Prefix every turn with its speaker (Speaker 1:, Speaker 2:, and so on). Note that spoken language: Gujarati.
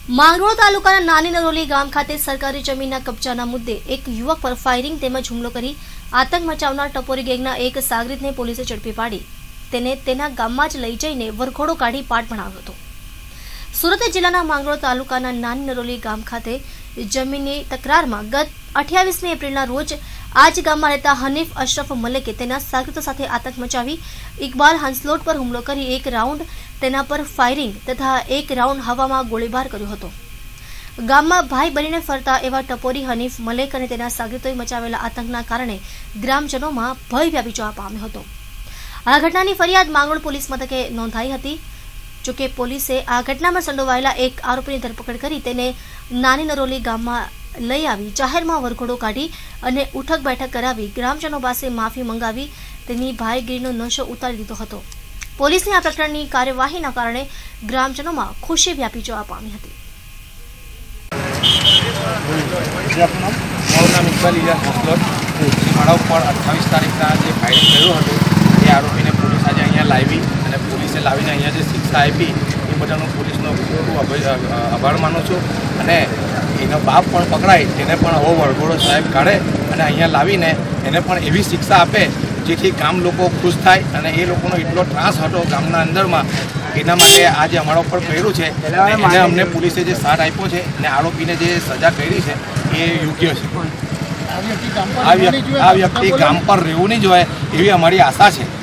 Speaker 1: માંગરોળ તાલુકાના નાની નરોલી ગામ ખાતે સરકારી જમીનના કબજાના મુદ્દે એક યુવક પર ફાયરિંગ તેમજ હુમલો કરી આતંક મચાવનાર ટપોરી ગેંગના એક સાગરીતને પોલીસે ઝડપી પાડી તેને તેના ગામમાં જ લઈ જઈને વરઘોડો કાઢી પાઠ ભણાવ્યો હતો। સુરત જિલ્લાના માંગરોળ તાલુકાના નાની નરોલી ગામ ખાતે જમીનની તકરારમાં ગત 28મી એપ્રિલના રોજ આ જ ગામમાં રહેતા હનીફ અશરફ મલિકે તેના સાગરીતો સાથે આતંક મચાવી ઇકબાલ હંસલોટ પર હુમલો કરી એક રાઉન્ડ તેના પર ફાયરિંગ તથા એક રાઉન્ડ હવામાં ગોળીબાર કર્યો હતો। ગામમાં ભાઈ બનીને ફરતા એવા ટપોરી હનીફ મલિક અને તેના સાગરીતોએ મચાવેલા આતંકના કારણે ગ્રામજનોમાં ભય વ્યાપી જવા પામ્યો હતો। આ ઘટનાની ફરિયાદ માંગરોળ પોલીસ મથકે નોંધાઈ હતી। જોકે પોલીસે આ ઘટનામાં સંડોવાયેલા એક આરોપીની ધરપકડ કરી તેને નાની નરોલી ગામમાં લઈ આવી જાહેરમાં વરઘોડો કાઢી અને ઉઠક બેઠક કરાવી ગ્રામજનો પાસે માફી મંગાવી તેની ભાઈગીરીનો નશો ઉતારી દીધો હતો। પોલીસની આ પ્રકરણની કાર્યવાહીના કારણે ગ્રામજનોમાં ખુશી વ્યાપી જવા પામી હતી।
Speaker 2: મારું નામ ઇકબાલ હંસલોટ મારા ઉપર 28 તારીખના જે ફાયરિંગ કર્યું હતું એ આરોપીને પોલીસ આજે અહીંયા લાવી અને પોલીસે લાવીને અહીંયા જે શિક્ષા આપી એ બધાનો પોલીસનો ખૂબ આભાર માનું છું। અને એનો બાપ પણ પકડાય તેને પણ આવો વરઘોડો સાહેબ કાઢે અને અહીંયા લાવીને એને પણ એવી શિક્ષા આપે જેથી ગામ લોકો ખુશ થાય અને એ લોકોનો એટલો ત્રાસ હતો ગામના અંદરમાં એના માટે આજે અમારા ઉપર કર્યું છે અને અમને પોલીસે જે સાથ આપ્યો છે અને આરોપીને જે સજા કરી છે એ યોગ્ય છે। આ વ્યક્તિ ગામ પર રહેવું નહીં જોઈએ એવી અમારી આશા છે।